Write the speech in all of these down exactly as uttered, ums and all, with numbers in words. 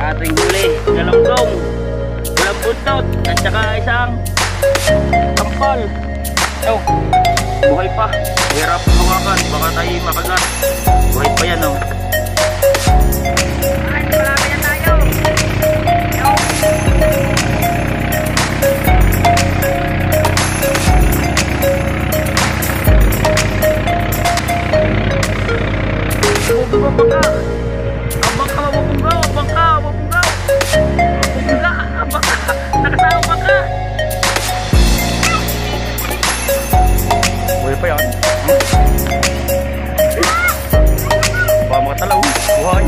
ating huli, galonggong, walang buntot, at saka isang tampal. Oh, buhay pa, hirap hawakan, baka tayo makagat. Buhay pa yan, oh. Ay, marami na tayo. Bumabangka, abangka, mabubunggaw, abangka, mabubunggaw, mabubungga, abangka, nakasama bangka. Buhay pa yan. Baka mga talaw, buhay.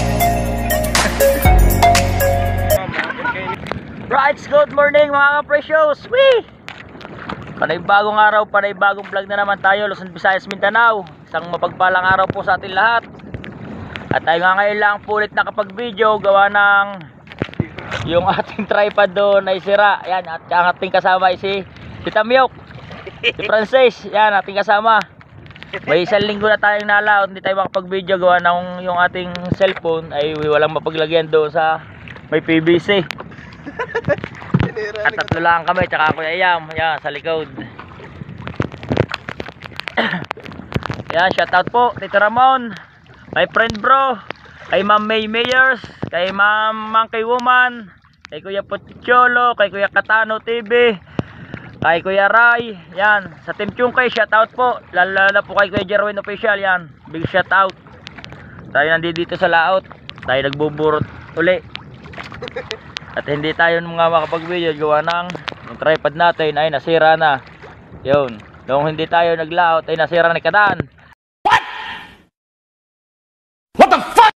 Right, good morning mga ka-precious. Wee! Panay bagong araw, panay bagong vlog na naman tayo, Luzon, Visayas, Mindanao. Isang mapagpalang araw po sa atin lahat. At tayo nga ngayon lang po ulit nakapag-video, gawa ng yung ating tripod doon ay sira. Yan, at ang ating kasama ay si si Tamyok, si Frances. Yan, ating kasama. May isang linggo na tayong nalaot, hindi tayo makapag-video gawa ng yung ating cellphone ay walang mapaglagyan doon sa may P V C. At tatlo lang kami, tsaka Kuya Yam, yan, sa likod. Yan, shoutout po, Tito Ramon, my friend bro, kay Ma'am May Mayers, kay Ma'am Monkey Woman, kay Kuya Pocholo, kay Kuya Katano T V, kay Kuya Ray, yan, sa Team Chungkay, shoutout po, lalala po kay Kuya Jerwin Official, yan, big shoutout. Tayo nandito dito sa laot, tayo nagbuburot uli. At hindi tayo mga makapag-video gawa ng yung tripod natin ay nasira na. Yun. Nung hindi tayo naglaot ay nasira na kadaan. What? What the fuck?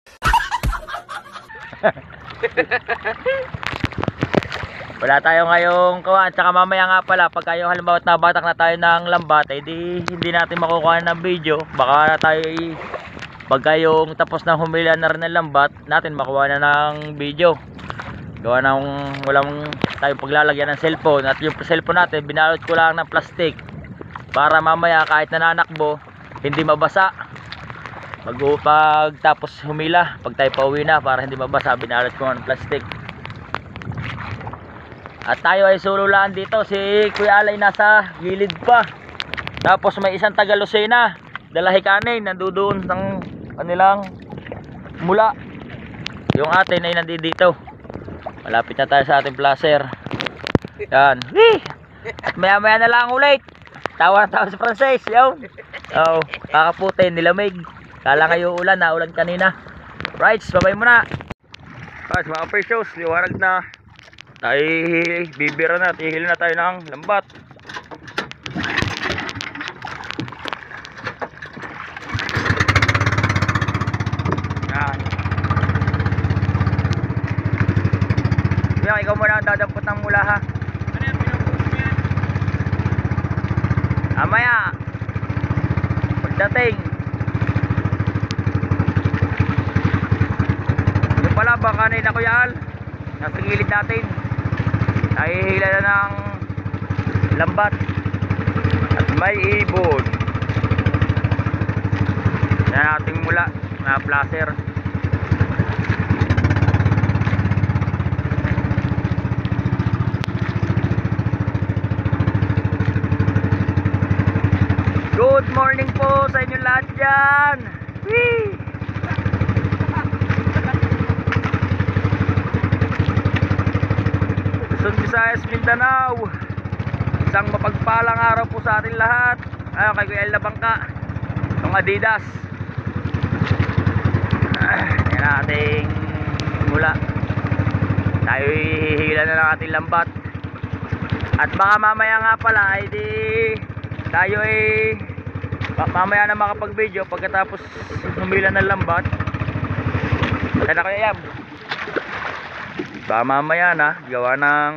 Wala tayo ngayong kawan. Tsaka mamaya nga pala pag kayo halimbawa nabatak na tayo ng lambat ay di, hindi natin makukuha ng video. Baka tayo pag kayong tapos na humila na rin ng lambat natin makuha na ng video. Gawa ng walang tayong paglalagyan ng cellphone. At yung cellphone natin binalot ko lang ng plastic para mamaya kahit nananakbo hindi mabasa pag, pag tapos humila, pag tayo pauwi na para hindi mabasa binalot ko ng plastic. At tayo ay sululaan dito. Si Kuya Alay nasa gilid pa, tapos may isang taga Lucena dala hikanin nandoon ng kanilang mula. Yung atin ay nandito. Malapit na tayo sa ating placer. Yan. Wee! At maya maya na lang ulit. Tawa na tawa si Frances. Yun. Oh, kakaputin, nilamig. Kala ngayon ulan, na ulan kanina. Right, babay muna. Right, mga precious, liwarag na. Tayo bibira na, tihil na tayo ng lambat. Yan, ikaw muna ang dadampot ng mula ha. Ano yung pinupost mo yan? Amaya pagdating yung pala ba kanina Kuya Al nasa gilid natin nahihila na ng lambat at may ibon. Yan ating mula na placer. Good morning po sa inyo lahat dyan. Whee! Luzon, Visayas, Mindanao. Isang mapagpalang araw po sa atin lahat. Ayun kay Kuya El na bangka, itong Adidas. Ah, yan ang ating mula. Tayo hihila na ng ating lambat. At baka mamaya nga pala ay di tayo ay mamaya na makapag video pagkatapos humila ng lambat. Kaya na Kuya Yam, baka mamaya na gawa ng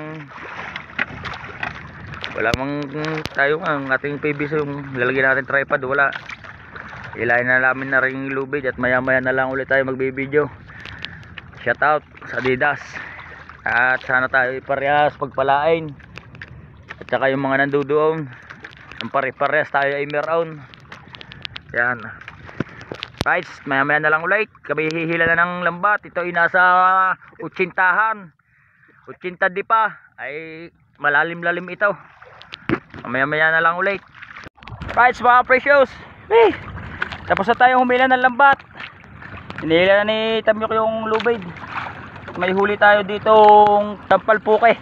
wala mang tayo ang ating P V C yung lalagyan natin tripod, wala. Ilayin na namin na rin yung lubid at maya maya na lang ulit tayo magbe-video. Shout out sa Adidas. At sana tayo iparehas pagpalain. At saka yung mga nandoon ang pare-parehas tayo ay meron. Yan. Guys, maya maya na lang ulit. Kami hihila na ng lambat. Ito ay nasa utsintahan. Utsinta di pa. Ay malalim-lalim ito. Maya maya na lang ulit. Guys, mga precious. Eh, tapos na tayong humila ng lambat. Hinihila na ni Tamyok yung lubid. May huli tayo ditong tampalpuke.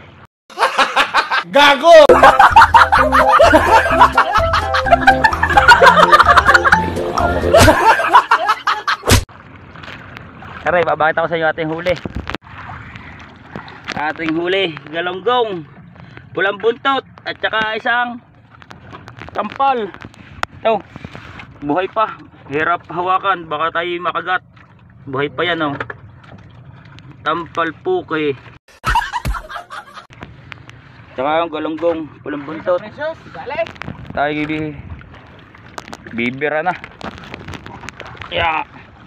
Gago! Aray, babakita ko sa inyo ating huli. Ating huli, galonggong, pulang buntot, at saka isang tampal. Ito, buhay pa. Hirap hawakan, baka tayo makagat. Buhay pa yan, oh. Tampal puke. Tsaka yung galonggong, pulang buntot. Tayo bibi bibira na. Yeah.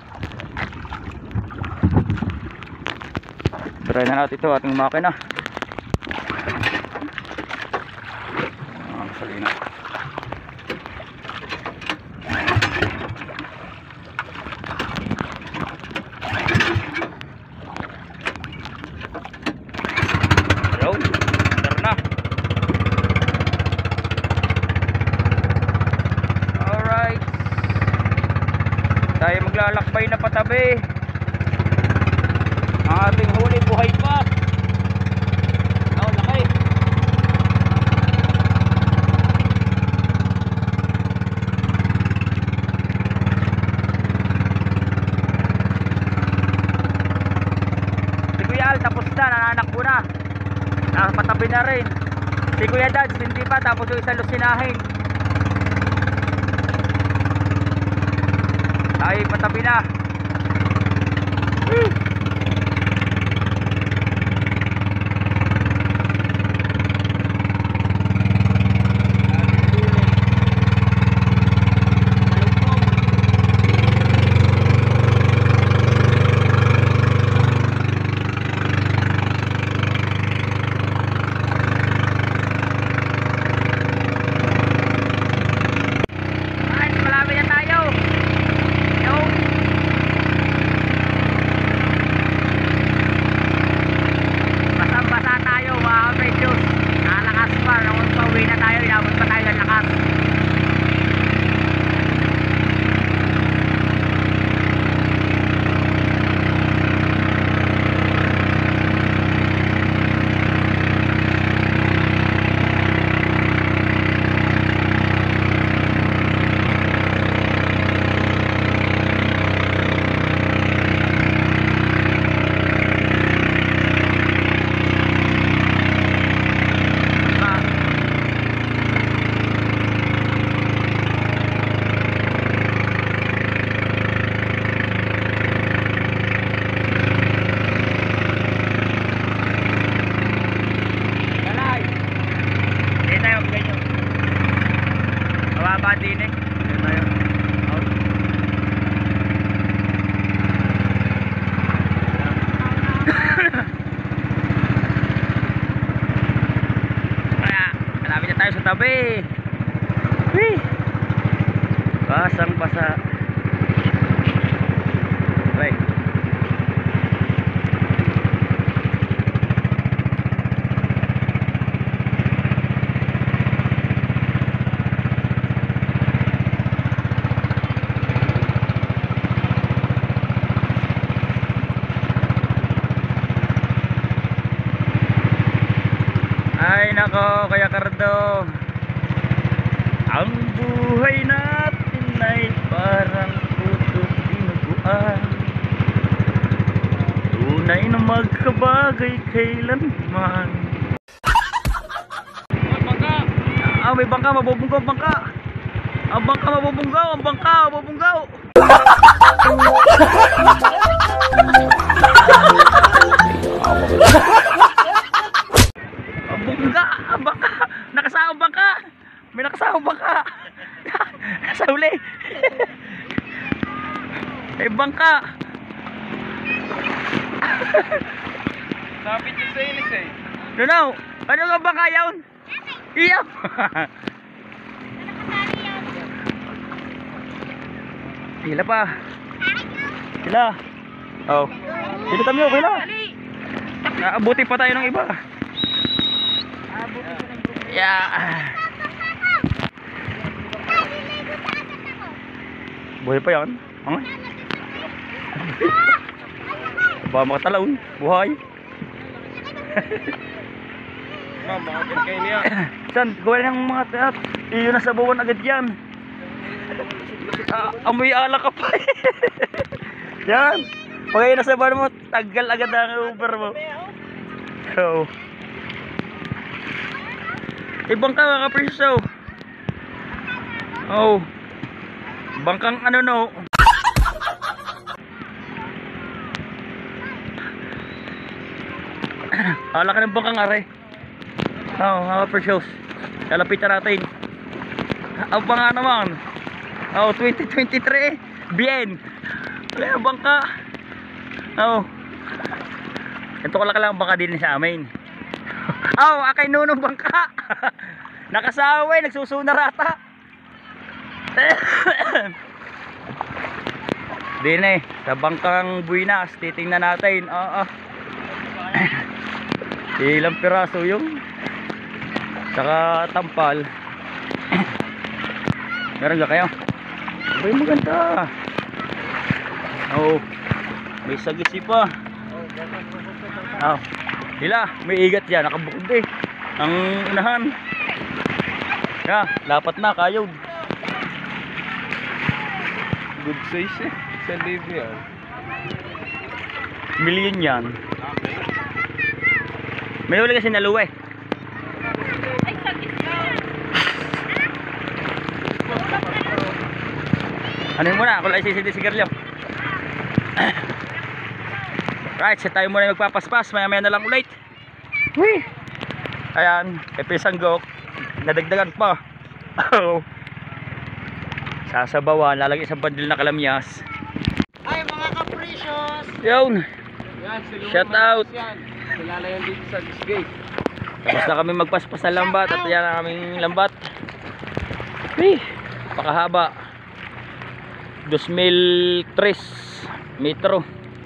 Try na natin ito ating makina. Ah, salina. Hello, tara na. Alright. Tayo maglalakbay na patabi. Ang ating huli buhay pa. Oh, laki. Si Kuya Al tapos na, nananakbo na. Nakapatabi na rin. Si Kuya Dads hindi pa, tapos yung isang lusinahin. Tayo patabi na. Woo! Tayo sa tabi. Whee! Basang basa. Right. Ay nako, Kuya Cardo. Ang buhay natin ay parang putot dinuguan. Tunay na magkabagay kailanman. May bangka. Ah, may bangka, mabubunggaw ang bangka. Ang bangka mabubunggaw, ang bangka mabubunggaw. Bungga, ang bangka, nakasahang bangka. May nakasahang bangka. Sa huli. May bangka. Napit yung sailis eh. Nunaw, ano nga bangka yun? Iyaw. Hila pa. Hila. Oh. Hila tayo, hila. Naabuti pa tayo ng iba. Yeah. Buhay pa yan. Ang ba makatalaon. Buhay. Mama, agad kayo niya. San, gawin ng mga tat. Iyo na sa bawan agad yan. Ah, amoy alak ka pa. Yan. Pagay na sa bawan mo, tagal agad ang Uber mo. So. Ibang ka mga kapriso. Oh. Bangkang ano no. Ala ka ng bangkang are. Oh, mga precious. Kalapitan natin. Ang banga naman. Oh, twenty twenty-three. Bien. Wala yung bangka. Oh. Ito ko lang bangka din sa amin. Oh, akay nunong bangka. Nakasaway, nagsusuna rata. Din eh, sa bangkang Buenas, titingnan natin. Oo. Ilang piraso yung saka tampal. Meron ka kayo? Abay maganda. Oh, may sagisi pa. Oh, hila, may igat yan, nakabukod eh. Ang unahan. Yeah, dapat na kayod. Good size eh. Sa live yan. Million yan. May huli kasi naluwa eh. Ano yun muna? Ako lang isisindi sigarilyo. Right, set tayo muna magpapaspas. Maya maya na lang ulit. Wee! Ayan, episang gok. Nadagdagan pa. Oh. Sasabawan, lalagay isang bandil na kalamyas. Ay mga ka-precious! Yun! Yan, Shout out! Yan. Kilala yan dito sa Disgay. Tapos na kami magpaspas ng lambat at yan ang aming lambat. Wee! Pakahaba. two mil tres metro.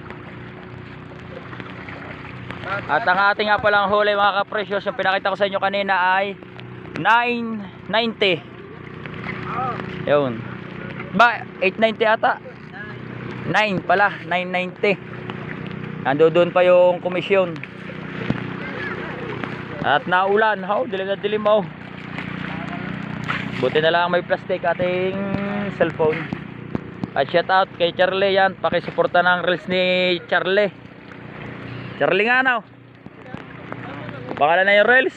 At ang ating nga palang huli mga ka-precious, yung pinakita ko sa inyo kanina ay nine ninety. Yun. Ba, eight ninety ata. nine pala, nine ninety. Nando doon pa yung komisyon. At naulan, oh, dilim na dilim oh. Buti na lang may plastic ating cellphone. At shout out kay Charlie yan, pakisuporta ng reels ni Charlie. Charlie nga now. Baka na yung reels.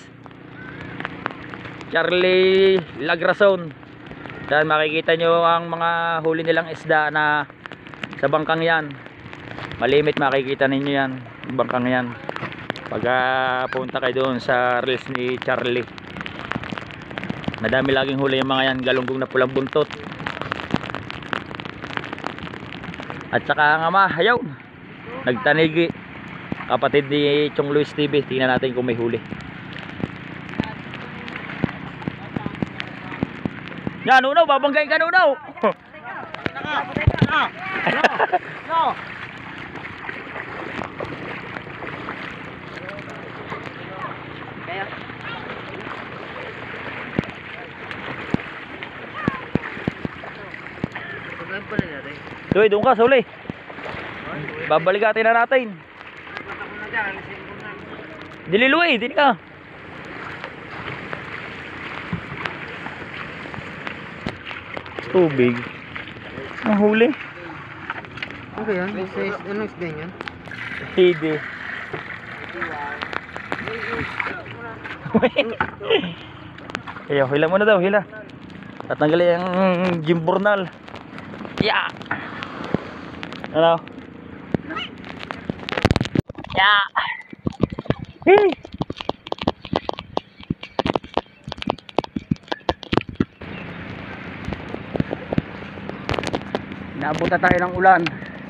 Charlie Lagrason. Dahil makikita nyo ang mga huli nilang isda na sa bangkang yan. Malimit makikita ninyo yan, bangkang yan. Pagka punta kayo doon sa reels ni Charlie. Madami laging huli yung mga yan, galunggong na pulang buntot. At saka nga ma, ayaw, nagtanigi. Kapatid ni Chong Luis T V, tingnan natin kung may huli. Yan, unaw, babanggain ka unaw. No! No! Kaya? Saan pa na natin? Doy, doon ka, suli. Babaligatin na natin. Dililuwi, dili ka. Tubig. Ang huli. Ano yan? Anong isda yan? Hidi. Ayaw, hila mo na daw, hila. At tanggalin ang gimburnal. Yeah. Ano? Yeah. Hey. Naabutan tayo ng ulan.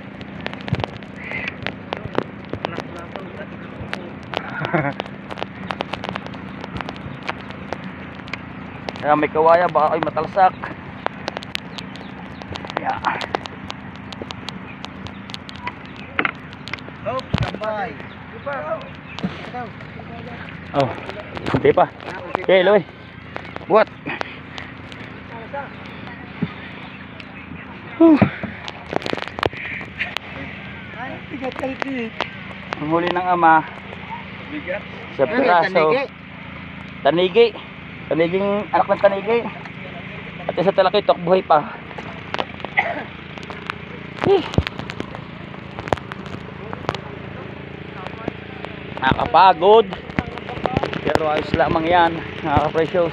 Kaya may kawaya, baka kayo matalsak. Yeah. Tambay. Oh, hindi pa. Okay, Loy. Buhat. Huh. Tigat kalpit. Ang huli ng ama Bigat. sa piraso. Tanigi. Taniging anak ng tanigi. At isa talakitok buhay pa. Eh. Nakakapagod. Pero ayos lamang yan, nakaka-precious.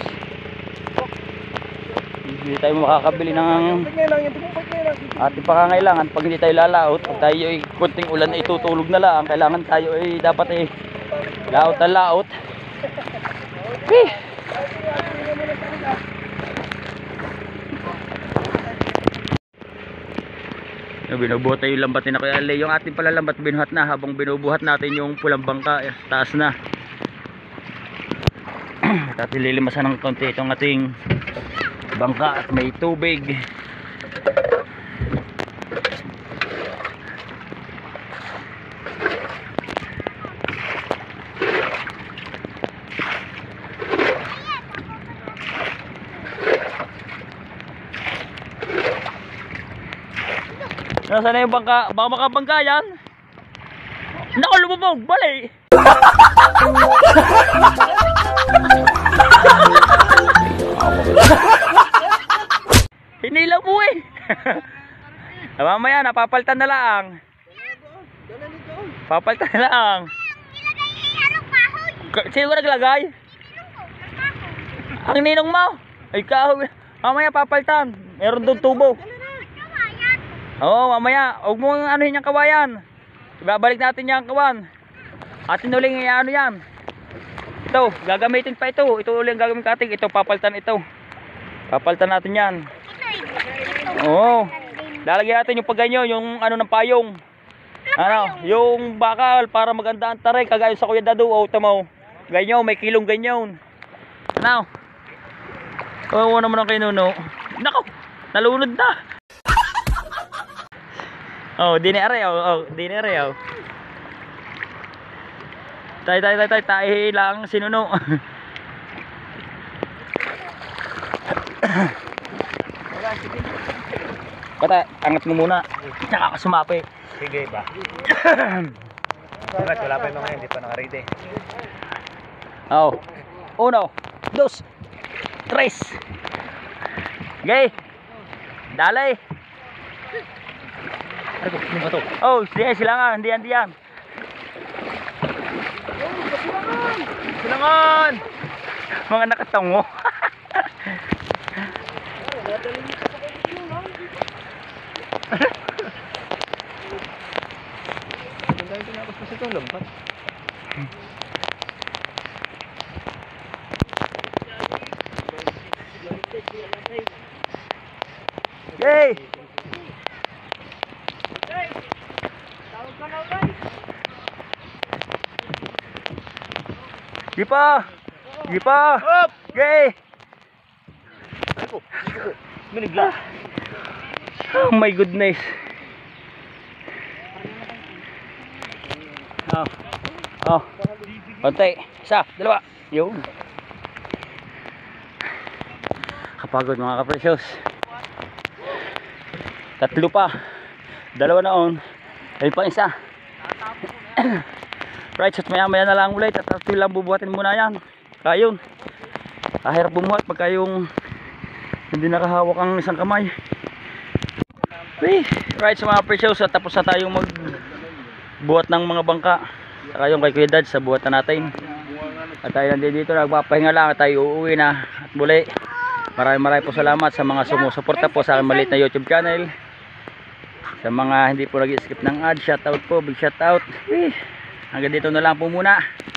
Hindi tayo makakabili ng ating pangangailangan pag hindi tayo lalaot. Pag tayo ay kunting ulan ay tutulog na lang, kailangan tayo ay dapat ay laot na laot. Eh. Binubuhat tayo yung lambat ni Kuya Ale. Yung ating pala lambat binuhat na habang binubuhat natin yung pulang bangka, eh, taas na. At lilimasan ng konti itong ating bangka at may tubig. Nasaan na yung bangka? Baka makabangka yan. Naku, lumubog! Bali! Hinilaw mo eh! Mamaya, napapaltan na lang. Papaltan na lang. Sino ka naglagay? Ang ninong mo? Ay kahoy. Mamaya papaltan. Meron doon tubo. Oo, mamaya, huwag mo anuhin yung kawayan. Babalik natin yung kawan. Atin uling ano yan. Ito, gagamitin pa ito. Ito uling gagamitin kating. Ito, papalitan ito. Papalitan natin yan. Oo. Lalagyan natin yung paganyo, yung ano ng payong. Ano, yung bakal para maganda ang taray. Kagaya sa Kuya Dadu, o tamo. Ganyo, may kilong ganyan. Ano? Oo naman ang kinuno. Nako, nalunod na. Oh, dini are oh, oh, dini are oh. Tay tay tay tay tay lang sinuno. Bata, angat mo muna. Tsaka ka sumapi. Sige ba? Bakit wala pa yung mga hindi pa naka-ready? Oh. Uno, dos, tres. Gay. Dalay. Ano ba to? Oh, siya silangan, hindi yan, hindi yan. Silangan! Mga nakatango. Dahil tinapos kasi itong lambat. Yay! Gipa! Gipa! Up! Gay! Minigla. Oh my goodness. Oh. Oh. Konti. Isa, dalawa. Yun. Kapagod mga ka-precious. Tatlo pa. Dalawa na on. Ayun pa isa. Right, so maya maya na lang ulit. At ito lang bubuhatin muna yan. Kayun. Kahirap bumuhat pagka yung hindi nakahawak ang isang kamay. Right, so mga precious, tapos na tayong magbuhat ng mga bangka. Saka yung kay Kuya Dad sa buhatan natin. At tayo nandito, nagpapahinga lang at tayo uuwi na. At muli, maraming maraming po salamat sa mga sumusuporta po sa aking maliit na YouTube channel. Sa mga hindi po nag-skip ng ad, shoutout po, big shoutout. Hanggang dito na lang po muna.